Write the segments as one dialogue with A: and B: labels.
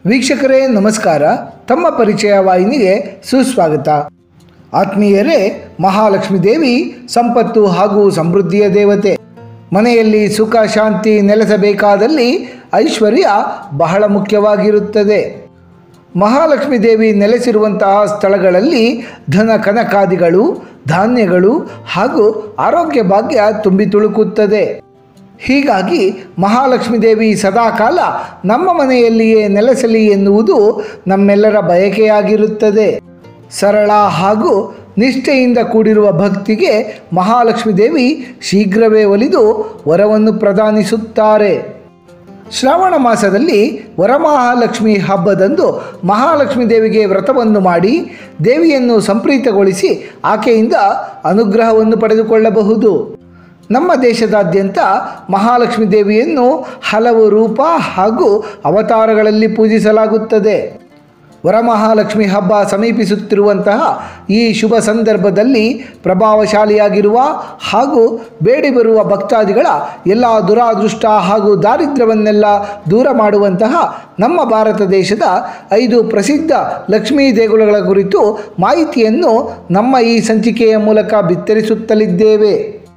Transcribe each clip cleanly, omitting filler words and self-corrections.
A: ವೀಕ್ಷಕರೇ ನಮಸ್ಕಾರ. ತಮ್ಮ ಪರಿಚಯ ವಾಹಿನಿಗೆ ಸುಸ್ವಾಗತ. ಆತ್ಮೀಯರೇ, ಮಹಾಲಕ್ಷ್ಮೀ ದೇವಿ ಸಂಪತ್ತು ಹಾಗೂ ಸಮೃದ್ಧಿಯ ದೇವತೆ. ಮನೆಯಲ್ಲಿ ಸುಖ ಶಾಂತಿ ನೆಲೆಸಬೇಕಾದಲ್ಲಿ ಐಶ್ವರ್ಯ ಬಹಳ ಮುಖ್ಯವಾಗಿರುತ್ತದೆ. ಮಹಾಲಕ್ಷ್ಮೀ ದೇವಿ ನೆಲೆಸಿರುವಂತಹ ಸ್ಥಳಗಳಲ್ಲಿ ಧನ ಕನಕಾದಿಗಳು, ಧಾನ್ಯಗಳು ಹಾಗೂ ಆರೋಗ್ಯ ಭಾಗ್ಯ ತುಂಬಿ ತುಳುಕುತ್ತದೆ. ಹೀಗಾಗಿ ಮಹಾಲಕ್ಷ್ಮೀ ದೇವಿ ಸದಾಕಾಲ ನಮ್ಮ ಮನೆಯಲ್ಲಿಯೇ ನೆಲೆಸಲಿ ಎನ್ನುವುದು ನಮ್ಮೆಲ್ಲರ ಬಯಕೆಯಾಗಿರುತ್ತದೆ. ಸರಳ ಹಾಗೂ ನಿಷ್ಠೆಯಿಂದ ಕೂಡಿರುವ ಭಕ್ತಿಗೆ ಮಹಾಲಕ್ಷ್ಮೀ ದೇವಿ ಶೀಘ್ರವೇ ಒಲಿದು ವರವನ್ನು ಪ್ರದಾನಿಸುತ್ತಾರೆ. ಶ್ರಾವಣ ಮಾಸದಲ್ಲಿ ವರಮಹಾಲಕ್ಷ್ಮಿ ಹಬ್ಬದಂದು ಮಹಾಲಕ್ಷ್ಮೀ ದೇವಿಗೆ ವ್ರತವನ್ನು ಮಾಡಿ ದೇವಿಯನ್ನು ಸಂಪ್ರೀತಗೊಳಿಸಿ ಆಕೆಯಿಂದ ಅನುಗ್ರಹವನ್ನು ಪಡೆದುಕೊಳ್ಳಬಹುದು. ನಮ್ಮ ದೇಶದಾದ್ಯಂತ ಮಹಾಲಕ್ಷ್ಮೀ ದೇವಿಯನ್ನು ಹಲವು ರೂಪ ಹಾಗೂ ಅವತಾರಗಳಲ್ಲಿ ಪೂಜಿಸಲಾಗುತ್ತದೆ. ವರಮಹಾಲಕ್ಷ್ಮಿ ಹಬ್ಬ ಸಮೀಪಿಸುತ್ತಿರುವಂತಹ ಈ ಶುಭ ಸಂದರ್ಭದಲ್ಲಿ ಪ್ರಭಾವಶಾಲಿಯಾಗಿರುವ ಹಾಗೂ ಬೇಡಿ ಬರುವ ಭಕ್ತಾದಿಗಳ ಎಲ್ಲ ದುರಾದೃಷ್ಟ ಹಾಗೂ ದಾರಿದ್ರ್ಯವನ್ನೆಲ್ಲ ದೂರ ಮಾಡುವಂತಹ ನಮ್ಮ ಭಾರತ ದೇಶದ 5 ಪ್ರಸಿದ್ಧ ಲಕ್ಷ್ಮೀ ದೇಗುಲಗಳ ಕುರಿತು ಮಾಹಿತಿಯನ್ನು ನಮ್ಮ ಈ ಸಂಚಿಕೆಯ ಮೂಲಕ ಬಿತ್ತರಿಸುತ್ತಲಿದ್ದೇವೆ.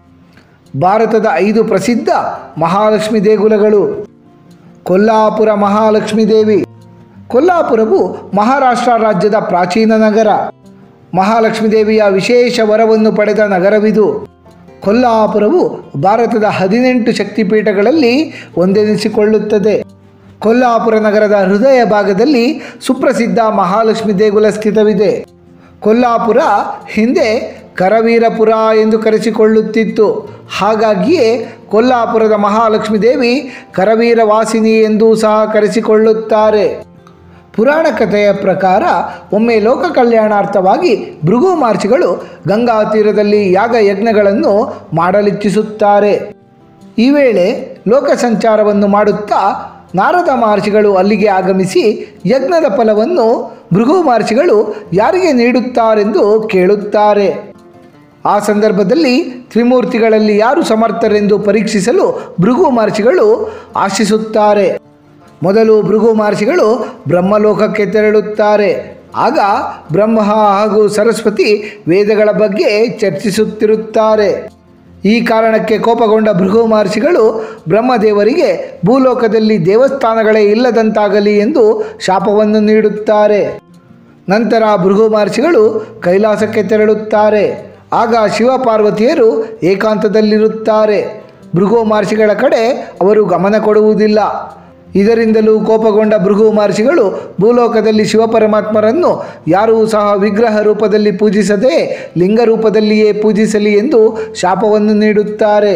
A: ಭಾರತದ 5 ಪ್ರಸಿದ್ಧ ಮಹಾಲಕ್ಷ್ಮೀ ದೇಗುಲಗಳು. ಕೊಲ್ಲಾಪುರ ಮಹಾಲಕ್ಷ್ಮೀ ದೇವಿ. ಕೊಲ್ಲಾಪುರವು ಮಹಾರಾಷ್ಟ್ರ ರಾಜ್ಯದ ಪ್ರಾಚೀನ ನಗರ. ಮಹಾಲಕ್ಷ್ಮೀ ದೇವಿಯ ವಿಶೇಷ ವರವನ್ನು ಪಡೆದ ನಗರವಿದು. ಕೊಲ್ಲಾಪುರವು ಭಾರತದ 18 ಶಕ್ತಿಪೀಠಗಳಲ್ಲಿ ಒಂದೆನಿಸಿಕೊಳ್ಳುತ್ತದೆ. ಕೊಲ್ಲಾಪುರ ನಗರದ ಹೃದಯ ಭಾಗದಲ್ಲಿ ಸುಪ್ರಸಿದ್ಧ ಮಹಾಲಕ್ಷ್ಮೀ ದೇಗುಲ ಸ್ಥಿತವಿದೆ. ಕೊಲ್ಲಾಪುರ ಹಿಂದೆ ಕರವೀರಪುರ ಎಂದು ಕರೆಸಿಕೊಳ್ಳುತ್ತಿತ್ತು. ಹಾಗಾಗಿಯೇ ಕೊಲ್ಲಾಪುರದ ಮಹಾಲಕ್ಷ್ಮೀ ದೇವಿ ಕರವೀರ ವಾಸಿನಿ ಎಂದೂ ಸಹ ಕರೆಸಿಕೊಳ್ಳುತ್ತಾರೆ. ಪುರಾಣ ಕಥೆಯ ಪ್ರಕಾರ ಒಮ್ಮೆ ಲೋಕ ಕಲ್ಯಾಣಾರ್ಥವಾಗಿ ಭೃಗು ಮಹರ್ಷಿಗಳು ಗಂಗಾ ತೀರದಲ್ಲಿ ಯಾಗ ಯಜ್ಞಗಳನ್ನು ಮಾಡಲಿಚ್ಛಿಸುತ್ತಾರೆ. ಈ ವೇಳೆ ಲೋಕ ಸಂಚಾರವನ್ನು ಮಾಡುತ್ತಾ ನಾರದ ಮಹರ್ಷಿಗಳು ಅಲ್ಲಿಗೆ ಆಗಮಿಸಿ ಯಜ್ಞದ ಫಲವನ್ನು ಭೃಗು ಮಹರ್ಷಿಗಳು ಯಾರಿಗೆ ನೀಡುತ್ತಾರೆಂದು ಕೇಳುತ್ತಾರೆ. ಆ ಸಂದರ್ಭದಲ್ಲಿ ತ್ರಿಮೂರ್ತಿಗಳಲ್ಲಿ ಯಾರು ಸಮರ್ಥರೆಂದು ಪರೀಕ್ಷಿಸಲು ಭೃಗು ಮಹರ್ಷಿಗಳು ಆಶಿಸುತ್ತಾರೆ. ಮೊದಲು ಭೃಗು ಮಹರ್ಷಿಗಳು ಬ್ರಹ್ಮಲೋಕಕ್ಕೆ ತೆರಳುತ್ತಾರೆ. ಆಗ ಬ್ರಹ್ಮ ಹಾಗೂ ಸರಸ್ವತಿ ವೇದಗಳ ಬಗ್ಗೆ ಚರ್ಚಿಸುತ್ತಿರುತ್ತಾರೆ. ಈ ಕಾರಣಕ್ಕೆ ಕೋಪಗೊಂಡ ಭೃಗು ಮಹರ್ಷಿಗಳು ಬ್ರಹ್ಮದೇವರಿಗೆ ಭೂಲೋಕದಲ್ಲಿ ದೇವಸ್ಥಾನಗಳೇ ಇಲ್ಲದಂತಾಗಲಿ ಎಂದು ಶಾಪವನ್ನು ನೀಡುತ್ತಾರೆ. ನಂತರ ಭೃಗು ಮಹರ್ಷಿಗಳು ಕೈಲಾಸಕ್ಕೆ ತೆರಳುತ್ತಾರೆ. ಆಗ ಶಿವಪಾರ್ವತಿಯರು ಏಕಾಂತದಲ್ಲಿರುತ್ತಾರೆ. ಭೃಗು ಮಹರ್ಷಿಗಳ ಕಡೆ ಅವರು ಗಮನ ಕೊಡುವುದಿಲ್ಲ. ಇದರಿಂದಲೂ ಕೋಪಗೊಂಡ ಭೃಗು ಮಹರ್ಷಿಗಳು ಭೂಲೋಕದಲ್ಲಿ ಶಿವಪರಮಾತ್ಮರನ್ನು ಯಾರೂ ಸಹ ವಿಗ್ರಹ ರೂಪದಲ್ಲಿ ಪೂಜಿಸದೆ ಲಿಂಗ ರೂಪದಲ್ಲಿಯೇ ಪೂಜಿಸಲಿ ಎಂದು ಶಾಪವನ್ನು ನೀಡುತ್ತಾರೆ.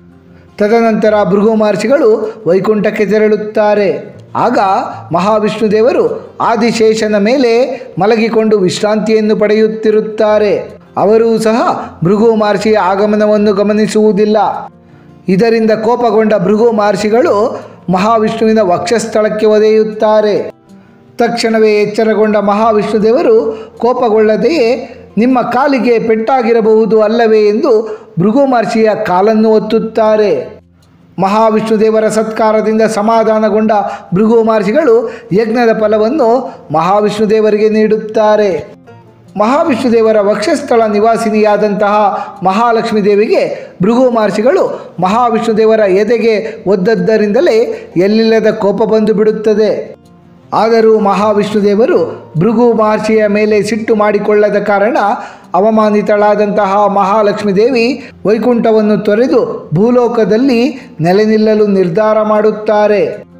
A: ತದನಂತರ ಭೃಗು ಮಹರ್ಷಿಗಳು ವೈಕುಂಠಕ್ಕೆ ತೆರಳುತ್ತಾರೆ. ಆಗ ಮಹಾವಿಷ್ಣು ದೇವರು ಆದಿಶೇಷನ ಮೇಲೆ ಮಲಗಿಕೊಂಡು ವಿಶ್ರಾಂತಿಯನ್ನು ಪಡೆಯುತ್ತಿರುತ್ತಾರೆ. ಅವರೂ ಸಹ ಭೃಗು ಮಹರ್ಷಿಯ ಆಗಮನವನ್ನು ಗಮನಿಸುವುದಿಲ್ಲ. ಇದರಿಂದ ಕೋಪಗೊಂಡ ಭೃಗು ಮಹರ್ಷಿಗಳು ಮಹಾವಿಷ್ಣುವಿನ ವಕ್ಷಸ್ಥಳಕ್ಕೆ ಒದೆಯುತ್ತಾರೆ. ತಕ್ಷಣವೇ ಎಚ್ಚರಗೊಂಡ ಮಹಾವಿಷ್ಣು ದೇವರು ಕೋಪಗೊಳ್ಳದೆಯೇ ನಿಮ್ಮ ಕಾಲಿಗೆ ಪೆಟ್ಟಾಗಿರಬಹುದು ಅಲ್ಲವೇ ಎಂದು ಭೃಗು ಮಹರ್ಷಿಯ ಕಾಲನ್ನು ಒತ್ತುತ್ತಾರೆ. ಮಹಾವಿಷ್ಣು ದೇವರ ಸತ್ಕಾರದಿಂದ ಸಮಾಧಾನಗೊಂಡ ಭೃಗು ಮಹರ್ಷಿಗಳು ಯಜ್ಞದ ಫಲವನ್ನು ಮಹಾವಿಷ್ಣು ದೇವರಿಗೆ ನೀಡುತ್ತಾರೆ. ಮಹಾವಿಷ್ಣು ದೇವರ ವಕ್ಷಸ್ಥಳ ನಿವಾಸಿನಿಯಾದಂತಹ ಮಹಾಲಕ್ಷ್ಮೀ ದೇವಿಗೆ ಭೃಗು ಮಹರ್ಷಿಗಳು ಮಹಾವಿಷ್ಣು ದೇವರ ಎದೆಗೆ ಒದ್ದದ್ದರಿಂದಲೇ ಎಲ್ಲಿಲ್ಲದ ಕೋಪ ಬಂದು ಬಿಡುತ್ತದೆ. ಆದರೂ ಮಹಾವಿಷ್ಣು ದೇವರು ಭೃಗು ಮಹರ್ಷಿಯ ಮೇಲೆ ಸಿಟ್ಟು ಮಾಡಿಕೊಳ್ಳದ ಕಾರಣ ಅವಮಾನಿತಳಾದಂತಹ ಮಹಾಲಕ್ಷ್ಮೀ ದೇವಿ ವೈಕುಂಠವನ್ನು ತೊರೆದು ಭೂಲೋಕದಲ್ಲಿ ನೆಲೆ ನಿಲ್ಲಲು ನಿರ್ಧಾರ ಮಾಡುತ್ತಾರೆ.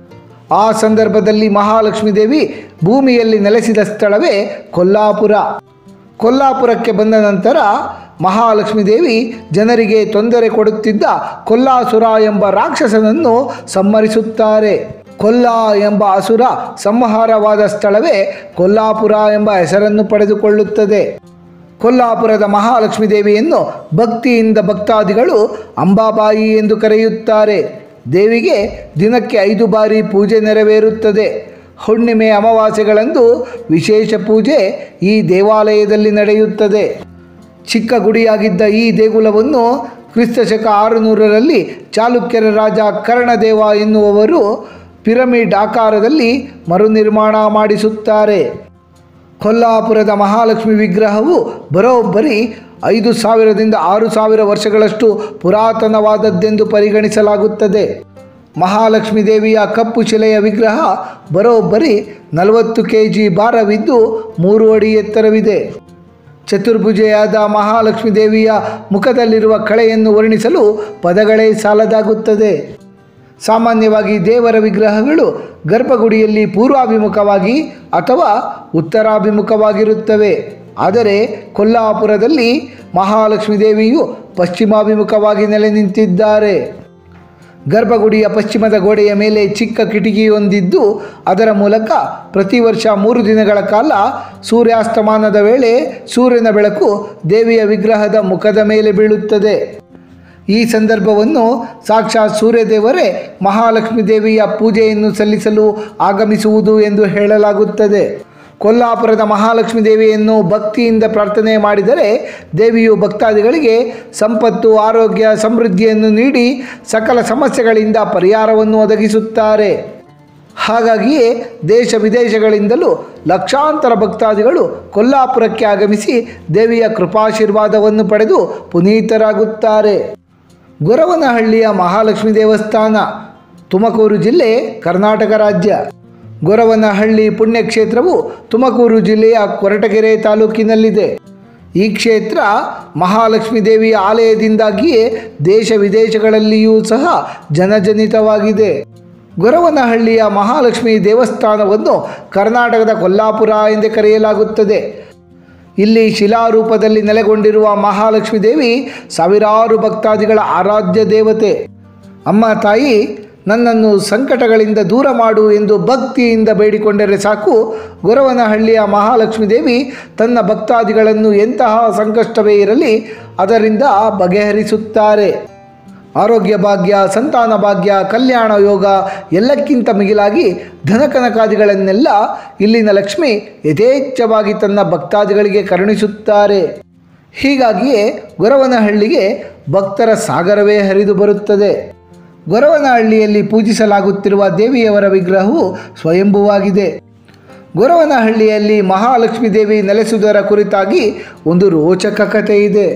A: ಆ ಸಂದರ್ಭದಲ್ಲಿ ಮಹಾಲಕ್ಷ್ಮೀ ದೇವಿ ಭೂಮಿಯಲ್ಲಿ ನೆಲೆಸಿದ ಸ್ಥಳವೇ ಕೊಲ್ಲಾಪುರ. ಕೊಲ್ಲಾಪುರಕ್ಕೆ ಬಂದ ನಂತರ ಮಹಾಲಕ್ಷ್ಮೀ ದೇವಿ ಜನರಿಗೆ ತೊಂದರೆ ಕೊಡುತ್ತಿದ್ದ ಕೊಲ್ಲಾಸುರ ಎಂಬ ರಾಕ್ಷಸನನ್ನು ಸಂಹರಿಸುತ್ತಾರೆ. ಕೊಲ್ಲಾ ಎಂಬ ಅಸುರ ಸಂಹಾರವಾದ ಸ್ಥಳವೇ ಕೊಲ್ಲಾಪುರ ಎಂಬ ಹೆಸರನ್ನು ಪಡೆದುಕೊಳ್ಳುತ್ತದೆ. ಕೊಲ್ಲಾಪುರದ ಮಹಾಲಕ್ಷ್ಮೀ ದೇವಿಯನ್ನು ಭಕ್ತಿಯಿಂದ ಭಕ್ತಾದಿಗಳು ಅಂಬಾಬಾಯಿ ಎಂದು ಕರೆಯುತ್ತಾರೆ. ದೇವಿಗೆ ದಿನಕ್ಕೆ 5 ಬಾರಿ ಪೂಜೆ ನೆರವೇರುತ್ತದೆ. ಹುಣ್ಣಿಮೆ ಅಮಾವಾಸ್ಯೆಗಳಂದು ವಿಶೇಷ ಪೂಜೆ ಈ ದೇವಾಲಯದಲ್ಲಿ ನಡೆಯುತ್ತದೆ. ಚಿಕ್ಕ ಗುಡಿಯಾಗಿದ್ದ ಈ ದೇಗುಲವನ್ನು ಕ್ರಿಸ್ತಶಕ 600ರಲ್ಲಿ ಚಾಲುಕ್ಯರ ರಾಜ ಕರ್ಣದೇವ ಎನ್ನುವವರು ಪಿರಮಿಡ್ ಆಕಾರದಲ್ಲಿ ಮರುನಿರ್ಮಾಣ ಮಾಡಿಸುತ್ತಾರೆ. ಕೊಲ್ಲಾಪುರದ ಮಹಾಲಕ್ಷ್ಮಿ ವಿಗ್ರಹವು ಬರೋಬ್ಬರಿ 5000ದಿಂದ 6000 ವರ್ಷಗಳಷ್ಟು ಪುರಾತನವಾದದ್ದೆಂದು ಪರಿಗಣಿಸಲಾಗುತ್ತದೆ. ಮಹಾಲಕ್ಷ್ಮೀ ದೇವಿಯ ಕಪ್ಪು ಶಿಲೆಯ ವಿಗ್ರಹ ಬರೋಬ್ಬರಿ 40 kg ಭಾರವಿದ್ದು 3 ಅಡಿ ಎತ್ತರವಿದೆ. ಚತುರ್ಭುಜೆಯಾದ ಮಹಾಲಕ್ಷ್ಮೀ ದೇವಿಯ ಮುಖದಲ್ಲಿರುವ ಕಳೆಯನ್ನು ವರ್ಣಿಸಲು ಪದಗಳೇ ಸಾಲದಾಗುತ್ತದೆ. ಸಾಮಾನ್ಯವಾಗಿ ದೇವರ ವಿಗ್ರಹಗಳು ಗರ್ಭಗುಡಿಯಲ್ಲಿ ಪೂರ್ವಾಭಿಮುಖವಾಗಿ ಅಥವಾ ಉತ್ತರಾಭಿಮುಖವಾಗಿರುತ್ತವೆ. ಆದರೆ ಕೊಲ್ಲಾಪುರದಲ್ಲಿ ಮಹಾಲಕ್ಷ್ಮೀ ದೇವಿಯು ಪಶ್ಚಿಮಾಭಿಮುಖವಾಗಿ ನೆಲೆ ನಿಂತಿದ್ದಾರೆ. ಗರ್ಭಗುಡಿಯ ಪಶ್ಚಿಮದ ಗೋಡೆಯ ಮೇಲೆ ಚಿಕ್ಕ ಕಿಟಕಿಯೊಂದಿದ್ದು ಅದರ ಮೂಲಕ ಪ್ರತಿ ವರ್ಷ 3 ದಿನಗಳ ಕಾಲ ಸೂರ್ಯಾಸ್ತಮಾನದ ವೇಳೆ ಸೂರ್ಯನ ಬೆಳಕು ದೇವಿಯ ವಿಗ್ರಹದ ಮುಖದ ಮೇಲೆ ಬೀಳುತ್ತದೆ. ಈ ಸಂದರ್ಭವನ್ನು ಸಾಕ್ಷಾತ್ ಸೂರ್ಯದೇವರೇ ಮಹಾಲಕ್ಷ್ಮೀ ದೇವಿಯ ಪೂಜೆಯನ್ನು ಸಲ್ಲಿಸಲು ಆಗಮಿಸುವುದು ಎಂದು ಹೇಳಲಾಗುತ್ತದೆ. ಕೊಲ್ಲಾಪುರದ ಮಹಾಲಕ್ಷ್ಮೀ ದೇವಿಯನ್ನು ಭಕ್ತಿಯಿಂದ ಪ್ರಾರ್ಥನೆ ಮಾಡಿದರೆ ದೇವಿಯು ಭಕ್ತಾದಿಗಳಿಗೆ ಸಂಪತ್ತು, ಆರೋಗ್ಯ, ಸಮೃದ್ಧಿಯನ್ನು ನೀಡಿ ಸಕಲ ಸಮಸ್ಯೆಗಳಿಂದ ಪರಿಹಾರವನ್ನು ಒದಗಿಸುತ್ತಾರೆ. ಹಾಗಾಗಿಯೇ ದೇಶ ವಿದೇಶಗಳಿಂದಲೂ ಲಕ್ಷಾಂತರ ಭಕ್ತಾದಿಗಳು ಕೊಲ್ಲಾಪುರಕ್ಕೆ ಆಗಮಿಸಿ ದೇವಿಯ ಕೃಪಾಶೀರ್ವಾದವನ್ನು ಪಡೆದು ಪುನೀತರಾಗುತ್ತಾರೆ. ಗೊರವನಹಳ್ಳಿಯ ಮಹಾಲಕ್ಷ್ಮೀ ದೇವಸ್ಥಾನ, ತುಮಕೂರು ಜಿಲ್ಲೆ, ಕರ್ನಾಟಕ ರಾಜ್ಯ. ಗೊರವನಹಳ್ಳಿ ಪುಣ್ಯಕ್ಷೇತ್ರವು ತುಮಕೂರು ಜಿಲ್ಲೆಯ ಕೊರಟಗೆರೆ ತಾಲೂಕಿನಲ್ಲಿದೆ. ಈ ಕ್ಷೇತ್ರ ಮಹಾಲಕ್ಷ್ಮೀ ದೇವಿಯ ಆಲಯದಿಂದಾಗಿಯೇ ದೇಶ ವಿದೇಶಗಳಲ್ಲಿಯೂ ಸಹ ಜನಜನಿತವಾಗಿದೆ. ಗೊರವನಹಳ್ಳಿಯ ಮಹಾಲಕ್ಷ್ಮಿ ದೇವಸ್ಥಾನವನ್ನು ಕರ್ನಾಟಕದ ಕೊಲ್ಲಾಪುರ ಎಂದೇ ಕರೆಯಲಾಗುತ್ತದೆ. ಇಲ್ಲಿ ಶಿಲಾರೂಪದಲ್ಲಿ ನೆಲೆಗೊಂಡಿರುವ ಮಹಾಲಕ್ಷ್ಮೀ ದೇವಿ ಸಾವಿರಾರು ಭಕ್ತಾದಿಗಳ ಆರಾಧ್ಯ ದೇವತೆ. ಅಮ್ಮ ತಾಯಿ, ನನ್ನನ್ನು ಸಂಕಟಗಳಿಂದ ದೂರ ಮಾಡು ಎಂದು ಭಕ್ತಿಯಿಂದ ಬೇಡಿಕೊಂಡರೆ ಸಾಕು, ಗೊರವನಹಳ್ಳಿಯ ಮಹಾಲಕ್ಷ್ಮೀ ದೇವಿ ತನ್ನ ಭಕ್ತಾದಿಗಳನ್ನು ಎಂತಹ ಸಂಕಷ್ಟವೇ ಇರಲಿ ಅದರಿಂದ ಬಗೆಹರಿಸುತ್ತಾರೆ. ಆರೋಗ್ಯ ಭಾಗ್ಯ, ಸಂತಾನ ಭಾಗ್ಯ, ಕಲ್ಯಾಣ ಯೋಗ, ಎಲ್ಲಕ್ಕಿಂತ ಮಿಗಿಲಾಗಿ ಧನಕನಕಾದಿಗಳನ್ನೆಲ್ಲ ಇಲ್ಲಿನ ಲಕ್ಷ್ಮಿ ಯಥೇಚ್ಛವಾಗಿ ತನ್ನ ಭಕ್ತಾದಿಗಳಿಗೆ ಕರುಣಿಸುತ್ತಾರೆ. ಹೀಗಾಗಿಯೇ ಗೊರವನಹಳ್ಳಿಗೆ ಭಕ್ತರ ಸಾಗರವೇ ಹರಿದು ಬರುತ್ತದೆ. ಗೊರವನಹಳ್ಳಿಯಲ್ಲಿ ಪೂಜಿಸಲಾಗುತ್ತಿರುವ ದೇವಿಯವರ ವಿಗ್ರಹವು ಸ್ವಯಂಭುವಾಗಿದೆ. ಗೊರವನಹಳ್ಳಿಯಲ್ಲಿ ಮಹಾಲಕ್ಷ್ಮೀ ದೇವಿ ನೆಲೆಸುವುದರ ಕುರಿತಾಗಿ ಒಂದು ರೋಚಕ ಕಥೆ ಇದೆ.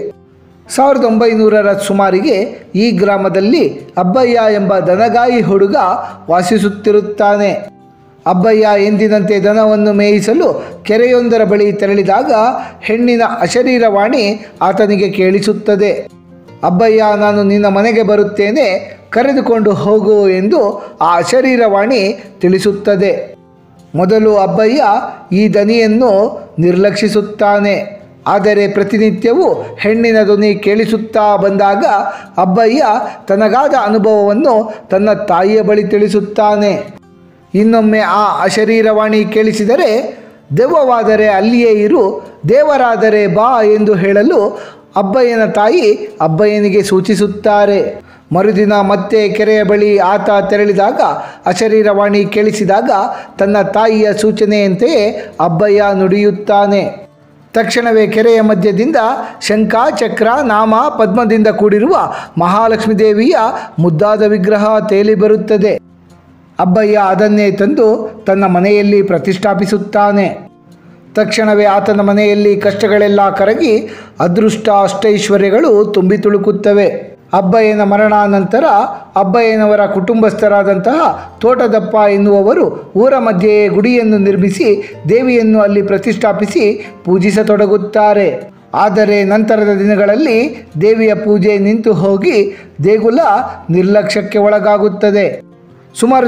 A: 1900ರ ಸುಮಾರಿಗೆ ಈ ಗ್ರಾಮದಲ್ಲಿ ಅಬ್ಬಯ್ಯ ಎಂಬ ದನಗಾಯಿ ಹುಡುಗ ವಾಸಿಸುತ್ತಿರುತ್ತಾನೆ. ಅಬ್ಬಯ್ಯ ಎಂದಿನಂತೆ ದನವನ್ನು ಮೇಯಿಸಲು ಕೆರೆಯೊಂದರ ಬಳಿ ತೆರಳಿದಾಗ ಹೆಣ್ಣಿನ ಅಶರೀರವಾಣಿ ಆತನಿಗೆ ಕೇಳಿಸುತ್ತದೆ. ಅಬ್ಬಯ್ಯ, ನಾನು ನಿನ್ನ ಮನೆಗೆ ಬರುತ್ತೇನೆ, ಕರೆದುಕೊಂಡು ಹೋಗು ಎಂದು ಆ ಅಶರೀರವಾಣಿ ತಿಳಿಸುತ್ತದೆ. ಮೊದಲು ಅಬ್ಬಯ್ಯ ಈ ದನಿಯನ್ನು ನಿರ್ಲಕ್ಷಿಸುತ್ತಾನೆ. ಆದರೆ ಪ್ರತಿನಿತ್ಯವೂ ಹೆಣ್ಣಿನ ಧ್ವನಿ ಕೇಳಿಸುತ್ತಾ ಬಂದಾಗ ಅಬ್ಬಯ್ಯ ತನಗಾದ ಅನುಭವವನ್ನು ತನ್ನ ತಾಯಿಯ ಬಳಿ ತಿಳಿಸುತ್ತಾನೆ. ಇನ್ನೊಮ್ಮೆ ಆ ಅಶರೀರವಾಣಿ ಕೇಳಿಸಿದರೆ, ದೆವ್ವವಾದರೆ ಅಲ್ಲಿಯೇ ಇರು, ದೇವರಾದರೆ ಬಾ ಎಂದು ಹೇಳಲು ಅಬ್ಬಯ್ಯನ ತಾಯಿ ಅಬ್ಬಯ್ಯನಿಗೆ ಸೂಚಿಸುತ್ತಾರೆ. ಮರುದಿನ ಮತ್ತೆ ಕೆರೆಯ ಬಳಿ ಆತ ತೆರಳಿದಾಗ ಅಶರೀರವಾಣಿ ಕೇಳಿಸಿದಾಗ ತನ್ನ ತಾಯಿಯ ಸೂಚನೆಯಂತೆಯೇ ಅಬ್ಬಯ್ಯ ನುಡಿಯುತ್ತಾನೆ. ತಕ್ಷಣವೇ ಕೆರೆಯ ಮಧ್ಯದಿಂದ ಶಂಖ, ಚಕ್ರ, ನಾಮ, ಪದ್ಮದಿಂದ ಕೂಡಿರುವ ಮಹಾಲಕ್ಷ್ಮೀ ದೇವಿಯ ಮುದ್ದಾದ ವಿಗ್ರಹ ತೇಲಿ ಬರುತ್ತದೆ. ಅಬ್ಬಯ್ಯ ಅದನ್ನೇ ತಂದು ತನ್ನ ಮನೆಯಲ್ಲಿ ಪ್ರತಿಷ್ಠಾಪಿಸುತ್ತಾನೆ. ತಕ್ಷಣವೇ ಆತನ ಮನೆಯಲ್ಲಿ ಕಷ್ಟಗಳೆಲ್ಲ ಕರಗಿ ಅದೃಷ್ಟ, ಅಷ್ಟೈಶ್ವರ್ಯಗಳು ತುಂಬಿ ತುಳುಕುತ್ತವೆ. ಅಬ್ಬಯ್ಯನ ಮರಣಾನಂತರ ಅಬ್ಬಯ್ಯನವರ ಕುಟುಂಬಸ್ಥರಾದಂತಹ ತೋಟದಪ್ಪ ಎನ್ನುವವರು ಊರ ಮಧ್ಯೆಯೇ ಗುಡಿಯನ್ನು ನಿರ್ಮಿಸಿ ದೇವಿಯನ್ನು ಅಲ್ಲಿ ಪ್ರತಿಷ್ಠಾಪಿಸಿ ಪೂಜಿಸತೊಡಗುತ್ತಾರೆ. ಆದರೆ ನಂತರದ ದಿನಗಳಲ್ಲಿ ದೇವಿಯ ಪೂಜೆ ನಿಂತು ಹೋಗಿ ದೇಗುಲ ನಿರ್ಲಕ್ಷ್ಯಕ್ಕೆ ಒಳಗಾಗುತ್ತದೆ. ಸುಮಾರು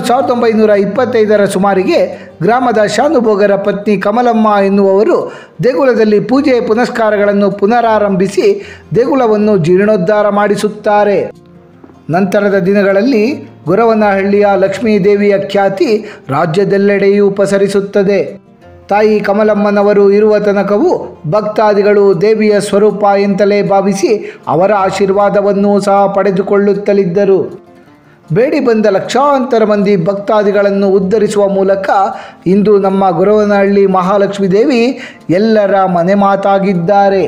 A: 1925ರ ಸುಮಾರಿಗೆ ಗ್ರಾಮದ ಶಾನುಭೋಗರ ಪತ್ನಿ ಕಮಲಮ್ಮ ಎನ್ನುವವರು ದೇಗುಲದಲ್ಲಿ ಪೂಜೆ ಪುನಸ್ಕಾರಗಳನ್ನು ಪುನರಾರಂಭಿಸಿ ದೇಗುಲವನ್ನು ಜೀರ್ಣೋದ್ಧಾರ ಮಾಡಿಸುತ್ತಾರೆ. ನಂತರದ ದಿನಗಳಲ್ಲಿ ಗೊರವನಹಳ್ಳಿಯ ಲಕ್ಷ್ಮೀ ದೇವಿಯ ಖ್ಯಾತಿ ರಾಜ್ಯದೆಲ್ಲೆಡೆಯೂ ಪಸರಿಸುತ್ತದೆ. ತಾಯಿ ಕಮಲಮ್ಮನವರು ಇರುವ ತನಕವೂ ಭಕ್ತಾದಿಗಳು ದೇವಿಯ ಸ್ವರೂಪ ಎಂತಲೇ ಭಾವಿಸಿ ಅವರ ಆಶೀರ್ವಾದವನ್ನೂ ಸಹ ಪಡೆದುಕೊಳ್ಳುತ್ತಲಿದ್ದರು. ಬೇಡಿ ಬಂದ ಲಕ್ಷಾಂತರ ಮಂದಿ ಭಕ್ತಾದಿಗಳನ್ನು ಉದ್ಧರಿಸುವ ಮೂಲಕ ಇಂದು ನಮ್ಮ ಗೊರವನಹಳ್ಳಿ ಮಹಾಲಕ್ಷ್ಮೀ ದೇವಿ ಎಲ್ಲರ ಮನೆ ಮಾತಾಗಿದ್ದಾರೆ.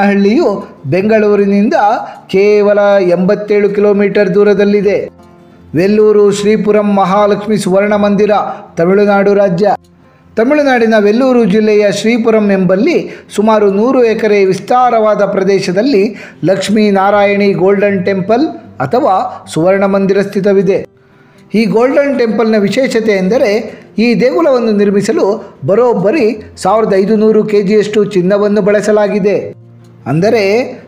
A: ಗೊರವನಹಳ್ಳಿಯು ಬೆಂಗಳೂರಿನಿಂದ ಕೇವಲ 87 ಕಿಲೋಮೀಟರ್ ದೂರದಲ್ಲಿದೆ. ವೆಲ್ಲೂರು ಶ್ರೀಪುರಂ ಮಹಾಲಕ್ಷ್ಮಿ ಸುವರ್ಣ ಮಂದಿರ, ತಮಿಳುನಾಡು ರಾಜ್ಯ. ತಮಿಳುನಾಡಿನ ವೆಲ್ಲೂರು ಜಿಲ್ಲೆಯ ಶ್ರೀಪುರಂ ಎಂಬಲ್ಲಿ ಸುಮಾರು 100 ಎಕರೆ ವಿಸ್ತಾರವಾದ ಪ್ರದೇಶದಲ್ಲಿ ಲಕ್ಷ್ಮೀ ನಾರಾಯಣಿ ಗೋಲ್ಡನ್ ಟೆಂಪಲ್ ಅಥವಾ ಸುವರ್ಣ ಮಂದಿರ ಸ್ಥಿತವಿದೆ. ಈ ಗೋಲ್ಡನ್ ಟೆಂಪಲ್ನ ವಿಶೇಷತೆ ಎಂದರೆ ಈ ದೇಗುಲವನ್ನು ನಿರ್ಮಿಸಲು ಬರೋಬ್ಬರಿ 1500 kgಯಷ್ಟು ಚಿನ್ನವನ್ನು ಬಳಸಲಾಗಿದೆ. ಅಂದರೆ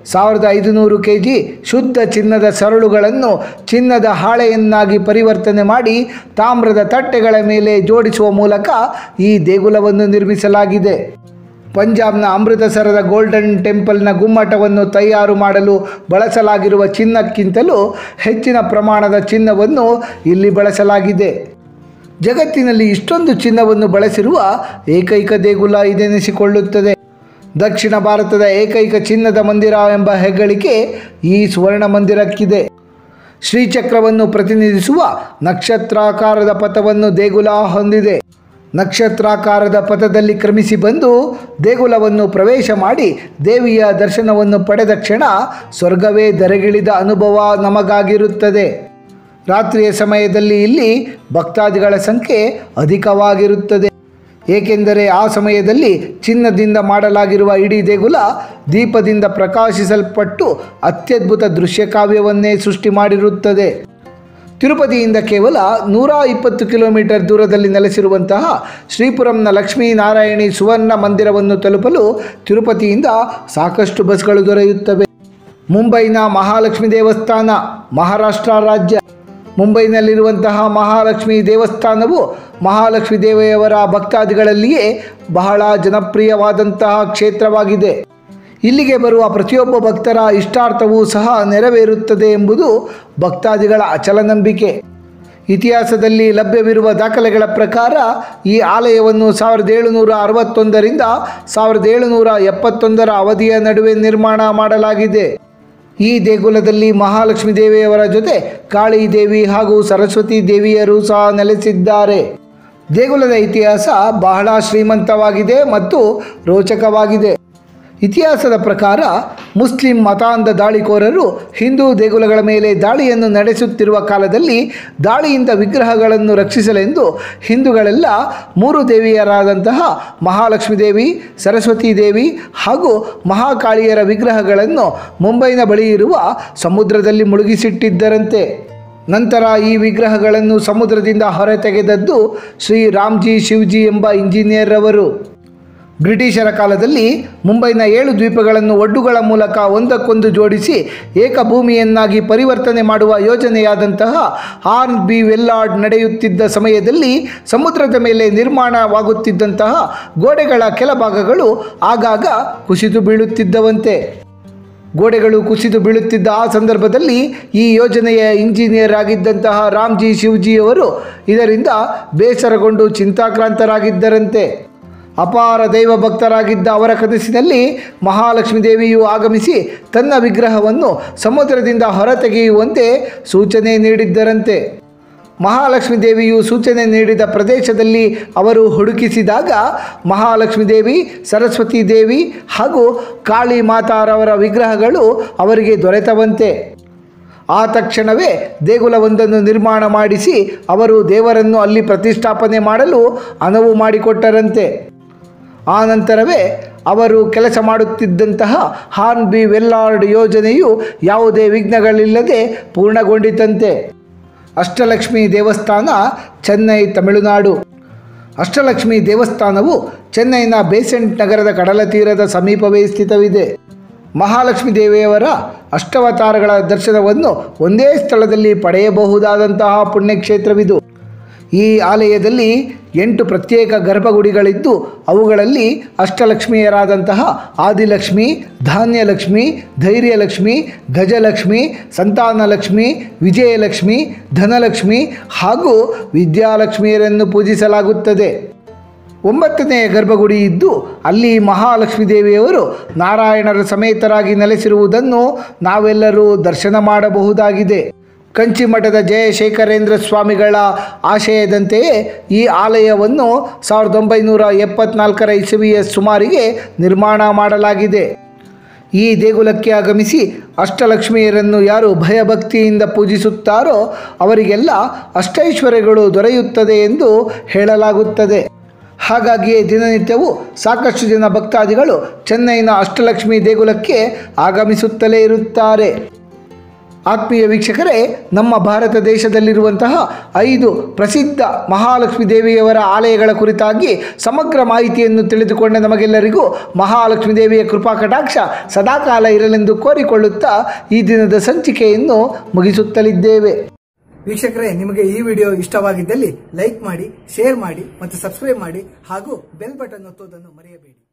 A: 1500 kg ಶುದ್ಧ ಚಿನ್ನದ ಸರಳುಗಳನ್ನು ಚಿನ್ನದ ಹಾಳೆಯನ್ನಾಗಿ ಪರಿವರ್ತನೆ ಮಾಡಿ ತಾಮ್ರದ ತಟ್ಟೆಗಳ ಮೇಲೆ ಜೋಡಿಸುವ ಮೂಲಕ ಈ ದೇಗುಲವನ್ನು ನಿರ್ಮಿಸಲಾಗಿದೆ. ಪಂಜಾಬ್ನ ಅಮೃತಸರದ ಗೋಲ್ಡನ್ ಟೆಂಪಲ್ನ ಗುಮ್ಮಟವನ್ನು ತಯಾರು ಮಾಡಲು ಬಳಸಲಾಗಿರುವ ಚಿನ್ನಕ್ಕಿಂತಲೂ ಹೆಚ್ಚಿನ ಪ್ರಮಾಣದ ಚಿನ್ನವನ್ನು ಇಲ್ಲಿ ಬಳಸಲಾಗಿದೆ. ಜಗತ್ತಿನಲ್ಲಿ ಇಷ್ಟೊಂದು ಚಿನ್ನವನ್ನು ಬಳಸಿರುವ ಏಕೈಕ ದೇಗುಲ ಇದೆನಿಸಿಕೊಳ್ಳುತ್ತದೆ. ದಕ್ಷಿಣ ಭಾರತದ ಏಕೈಕ ಚಿನ್ನದ ಮಂದಿರ ಎಂಬ ಹೆಗ್ಗಳಿಕೆ ಈ ಸುವರ್ಣ ಮಂದಿರಕ್ಕಿದೆ. ಶ್ರೀಚಕ್ರವನ್ನು ಪ್ರತಿನಿಧಿಸುವ ನಕ್ಷತ್ರಾಕಾರದ ಪಥವನ್ನು ದೇಗುಲ ಹೊಂದಿದೆ. ನಕ್ಷತ್ರಾಕಾರದ ಪಥದಲ್ಲಿ ಕ್ರಮಿಸಿ ಬಂದು ದೇಗುಲವನ್ನು ಪ್ರವೇಶ ಮಾಡಿ ದೇವಿಯ ದರ್ಶನವನ್ನು ಪಡೆದ ಕ್ಷಣ ಸ್ವರ್ಗವೇ ಧರೆಗಿಳಿದ ಅನುಭವ ನಮಗಾಗಿರುತ್ತದೆ. ರಾತ್ರಿಯ ಸಮಯದಲ್ಲಿ ಇಲ್ಲಿ ಭಕ್ತಾದಿಗಳ ಸಂಖ್ಯೆ ಅಧಿಕವಾಗಿರುತ್ತದೆ. ಏಕೆಂದರೆ ಆ ಸಮಯದಲ್ಲಿ ಚಿನ್ನದಿಂದ ಮಾಡಲಾಗಿರುವ ಇಡೀ ದೇಗುಲ ದೀಪದಿಂದ ಪ್ರಕಾಶಿಸಲ್ಪಟ್ಟು ಅತ್ಯದ್ಭುತ ದೃಶ್ಯಕಾವ್ಯವನ್ನೇ ಸೃಷ್ಟಿ ಮಾಡಿರುತ್ತದೆ. ತಿರುಪತಿಯಿಂದ ಕೇವಲ 120 ಕಿಲೋಮೀಟರ್ ದೂರದಲ್ಲಿ ನೆಲೆಸಿರುವಂತಹ ಶ್ರೀಪುರಂನ ಲಕ್ಷ್ಮೀನಾರಾಯಣಿ ಸುವರ್ಣ ಮಂದಿರವನ್ನು ತಲುಪಲು ತಿರುಪತಿಯಿಂದ ಸಾಕಷ್ಟು ಬಸ್ಗಳು ದೊರೆಯುತ್ತವೆ. ಮುಂಬೈನ ಮಹಾಲಕ್ಷ್ಮಿ ದೇವಸ್ಥಾನ, ಮಹಾರಾಷ್ಟ್ರ ರಾಜ್ಯ. ಮುಂಬೈನಲ್ಲಿರುವಂತಹ ಮಹಾಲಕ್ಷ್ಮಿ ದೇವಸ್ಥಾನವು ಮಹಾಲಕ್ಷ್ಮಿ ದೇವಿಯವರ ಭಕ್ತಾದಿಗಳಲ್ಲಿಯೇ ಬಹಳ ಜನಪ್ರಿಯವಾದಂತಹ ಕ್ಷೇತ್ರವಾಗಿದೆ. ಇಲ್ಲಿಗೆ ಬರುವ ಪ್ರತಿಯೊಬ್ಬ ಭಕ್ತರ ಇಷ್ಟಾರ್ಥವೂ ಸಹ ನೆರವೇರುತ್ತದೆ ಎಂಬುದು ಭಕ್ತಾದಿಗಳ ಅಚಲ ನಂಬಿಕೆ. ಇತಿಹಾಸದಲ್ಲಿ ಲಭ್ಯವಿರುವ ದಾಖಲೆಗಳ ಪ್ರಕಾರ ಈ ಆಲಯವನ್ನು 1761ರಿಂದ 1771 ಅವಧಿಯ ನಡುವೆ ನಿರ್ಮಾಣ ಮಾಡಲಾಗಿದೆ. ಈ ದೇಗುಲದಲ್ಲಿ ಮಹಾಲಕ್ಷ್ಮಿ ದೇವಿಯವರ ಜೊತೆ ಕಾಳಿ ದೇವಿ ಹಾಗೂ ಸರಸ್ವತಿ ದೇವಿಯರು ಸಹ ನೆಲೆಸಿದ್ದಾರೆ. ದೇಗುಲದ ಇತಿಹಾಸ ಬಹಳ ಶ್ರೀಮಂತವಾಗಿದೆ ಮತ್ತು ರೋಚಕವಾಗಿದೆ. ಇತಿಹಾಸದ ಪ್ರಕಾರ ಮುಸ್ಲಿಂ ಮತಾಂಧ ದಾಳಿಕೋರರು ಹಿಂದೂ ದೇಗುಲಗಳ ಮೇಲೆ ದಾಳಿಯನ್ನು ನಡೆಸುತ್ತಿರುವ ಕಾಲದಲ್ಲಿ ದಾಳಿಯಿಂದ ವಿಗ್ರಹಗಳನ್ನು ರಕ್ಷಿಸಲೆಂದು ಹಿಂದೂಗಳೆಲ್ಲ 3 ದೇವಿಯರಾದಂತಹ ಮಹಾಲಕ್ಷ್ಮಿ ದೇವಿ, ಸರಸ್ವತಿ ದೇವಿ ಹಾಗೂ ಮಹಾಕಾಳಿಯರ ವಿಗ್ರಹಗಳನ್ನು ಮುಂಬೈನ ಬಳಿ ಇರುವ ಸಮುದ್ರದಲ್ಲಿ ಮುಳುಗಿಸಿಟ್ಟಿದ್ದರಂತೆ. ನಂತರ ಈ ವಿಗ್ರಹಗಳನ್ನು ಸಮುದ್ರದಿಂದ ಹೊರತೆಗೆದದ್ದು ಶ್ರೀ ರಾಮ್ಜಿ ಶಿವ್ಜಿ ಎಂಬ ಇಂಜಿನಿಯರ್ ಅವರು. ಬ್ರಿಟಿಷರ ಕಾಲದಲ್ಲಿ ಮುಂಬೈನ 7 ದ್ವೀಪಗಳನ್ನು ಒಡ್ಡುಗಳ ಮೂಲಕ ಒಂದಕ್ಕೊಂದು ಜೋಡಿಸಿ ಏಕಭೂಮಿಯನ್ನಾಗಿ ಪರಿವರ್ತನೆ ಮಾಡುವ ಯೋಜನೆಯಾದಂತಹ ಹಾರ್ನ್ ಬಿ ವೆಲ್ಲಾರ್ಡ್ ನಡೆಯುತ್ತಿದ್ದ ಸಮಯದಲ್ಲಿ ಸಮುದ್ರದ ಮೇಲೆ ನಿರ್ಮಾಣವಾಗುತ್ತಿದ್ದಂತಹ ಗೋಡೆಗಳ ಕೆಲ ಭಾಗಗಳು ಆಗಾಗ ಕುಸಿದು ಬೀಳುತ್ತಿದ್ದವಂತೆ. ಗೋಡೆಗಳು ಕುಸಿದು ಬೀಳುತ್ತಿದ್ದ ಆ ಸಂದರ್ಭದಲ್ಲಿ ಈ ಯೋಜನೆಯ ಇಂಜಿನಿಯರ್ ಆಗಿದ್ದಂತಹ ರಾಮ್ಜಿ ಶಿವ್ಜಿಯವರು ಇದರಿಂದ ಬೇಸರಗೊಂಡು ಚಿಂತಾಕ್ರಾಂತರಾಗಿದ್ದರಂತೆ. ಅಪಾರ ದೈವ ಭಕ್ತರಾಗಿದ್ದ ಅವರ ಕನಸಿನಲ್ಲಿ ಮಹಾಲಕ್ಷ್ಮಿ ದೇವಿಯು ಆಗಮಿಸಿ ತನ್ನ ವಿಗ್ರಹವನ್ನು ಸಮುದ್ರದಿಂದ ಹೊರತೆಗೆಯುವಂತೆ ಸೂಚನೆ ನೀಡಿದ್ದರಂತೆ. ಮಹಾಲಕ್ಷ್ಮಿ ದೇವಿಯು ಸೂಚನೆ ನೀಡಿದ ಪ್ರದೇಶದಲ್ಲಿ ಅವರು ಹುಡುಕಿಸಿದಾಗ ಮಹಾಲಕ್ಷ್ಮಿ ದೇವಿ, ಸರಸ್ವತಿ ದೇವಿ ಹಾಗೂ ಕಾಳಿ ಮಾತಾರವರ ವಿಗ್ರಹಗಳು ಅವರಿಗೆ ದೊರೆತವಂತೆ. ಆ ತಕ್ಷಣವೇ ದೇಗುಲವೊಂದನ್ನು ನಿರ್ಮಾಣ ಮಾಡಿಸಿ ಅವರು ದೇವರನ್ನು ಅಲ್ಲಿ ಪ್ರತಿಷ್ಠಾಪನೆ ಮಾಡಲು ಅನುವು ಮಾಡಿಕೊಟ್ಟರಂತೆ. ಆ ನಂತರವೇ ಅವರು ಕೆಲಸ ಮಾಡುತ್ತಿದ್ದಂತಹ ಹಾರ್ನ್ ಬಿ ವೆಲ್ಲಾರ್ಡ್ ಯೋಜನೆಯು ಯಾವುದೇ ವಿಘ್ನಗಳಿಲ್ಲದೆ ಪೂರ್ಣಗೊಂಡಿತಂತೆ. ಅಷ್ಟಲಕ್ಷ್ಮಿ ದೇವಸ್ಥಾನ, ಚೆನ್ನೈ, ತಮಿಳುನಾಡು. ಅಷ್ಟಲಕ್ಷ್ಮಿ ದೇವಸ್ಥಾನವು ಚೆನ್ನೈನ ಬೇಸೆಂಟ್ ನಗರದ ಕಡಲ ತೀರದ ಸಮೀಪವೇ ಸ್ಥಿತವಿದೆ. ಮಹಾಲಕ್ಷ್ಮಿ ದೇವಿಯವರ ಅಷ್ಟಾವತಾರಗಳ ದರ್ಶನವನ್ನು ಒಂದೇ ಸ್ಥಳದಲ್ಲಿ ಪಡೆಯಬಹುದಾದಂತಹ ಪುಣ್ಯಕ್ಷೇತ್ರವಿದು. ಈ ಆಲಯದಲ್ಲಿ 8 ಪ್ರತ್ಯೇಕ ಗರ್ಭಗುಡಿಗಳಿದ್ದು ಅವುಗಳಲ್ಲಿ ಅಷ್ಟಲಕ್ಷ್ಮಿಯರಾದಂತಹ ಆದಿಲಕ್ಷ್ಮಿ, ಧಾನ್ಯಲಕ್ಷ್ಮಿ, ಧೈರ್ಯಲಕ್ಷ್ಮಿ, ಗಜಲಕ್ಷ್ಮಿ, ಸಂತಾನಲಕ್ಷ್ಮಿ, ವಿಜಯಲಕ್ಷ್ಮಿ, ಧನಲಕ್ಷ್ಮಿ ಹಾಗೂ ವಿದ್ಯಾಲಕ್ಷ್ಮಿಯರನ್ನು ಪೂಜಿಸಲಾಗುತ್ತದೆ. 9ನೇ ಗರ್ಭಗುಡಿ ಇದ್ದು ಅಲ್ಲಿ ಮಹಾಲಕ್ಷ್ಮಿ ದೇವಿಯವರು ನಾರಾಯಣರ ಸಮೇತರಾಗಿ ನೆಲೆಸಿರುವುದನ್ನು ನಾವೆಲ್ಲರೂ ದರ್ಶನ ಮಾಡಬಹುದಾಗಿದೆ. ಕಂಚಿಮಠದ ಜಯಶೇಖರೇಂದ್ರ ಸ್ವಾಮಿಗಳ ಆಶಯದಂತೆಯೇ ಈ ಆಲಯವನ್ನು 1974 ಇಸವಿಯ ಸುಮಾರಿಗೆ ನಿರ್ಮಾಣ ಮಾಡಲಾಗಿದೆ. ಈ ದೇಗುಲಕ್ಕೆ ಆಗಮಿಸಿ ಅಷ್ಟಲಕ್ಷ್ಮಿಯರನ್ನು ಯಾರು ಭಯಭಕ್ತಿಯಿಂದ ಪೂಜಿಸುತ್ತಾರೋ ಅವರಿಗೆಲ್ಲ ಅಷ್ಟೈಶ್ವರ್ಯಗಳು ದೊರೆಯುತ್ತದೆ ಎಂದು ಹೇಳಲಾಗುತ್ತದೆ. ಹಾಗಾಗಿಯೇ ದಿನನಿತ್ಯವೂ ಸಾಕಷ್ಟು ಜನ ಭಕ್ತಾದಿಗಳು ಚೆನ್ನೈನ ಅಷ್ಟಲಕ್ಷ್ಮಿ ದೇಗುಲಕ್ಕೆ ಆಗಮಿಸುತ್ತಲೇ ಇರುತ್ತಾರೆ. ಆತ್ಮೀಯ ವೀಕ್ಷಕರೇ, ನಮ್ಮ ಭಾರತ ದೇಶದಲ್ಲಿರುವಂತಹ 5 ಪ್ರಸಿದ್ಧ ಮಹಾಲಕ್ಷ್ಮೀ ದೇವಿಯವರ ಆಲಯಗಳ ಕುರಿತಾಗಿ ಸಮಗ್ರ ಮಾಹಿತಿಯನ್ನು ತಿಳಿದುಕೊಂಡ ನಮಗೆಲ್ಲರಿಗೂ ಮಹಾಲಕ್ಷ್ಮೀ ದೇವಿಯ ಕೃಪಾ ಕಟಾಕ್ಷ ಸದಾಕಾಲ ಇರಲೆಂದು ಕೋರಿಕೊಳ್ಳುತ್ತಾ ಈ ದಿನದ ಸಂಚಿಕೆಯನ್ನು ಮುಗಿಸುತ್ತಲಿದ್ದೇವೆ.
B: ವೀಕ್ಷಕರೇ, ನಿಮಗೆ ಈ ವಿಡಿಯೋ ಇಷ್ಟವಾಗಿದ್ದಲ್ಲಿ ಲೈಕ್ ಮಾಡಿ, ಶೇರ್ ಮಾಡಿ ಮತ್ತು ಸಬ್ಸ್ಕ್ರೈಬ್ ಮಾಡಿ ಹಾಗೂ ಬೆಲ್ ಬಟನ್ ಒತ್ತುವುದನ್ನು ಮರೆಯಬೇಡಿ.